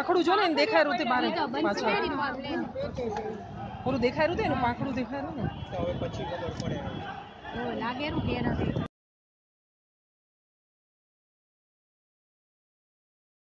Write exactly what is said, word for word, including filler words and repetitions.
પાંખડું જો ને દેખાય રૂતે બારે પાછળ પૂરું દેખાય રૂતે એનું પાંખડું દેખાય ને હવે પછી ખબર પડે લાગે રૂ કે નથી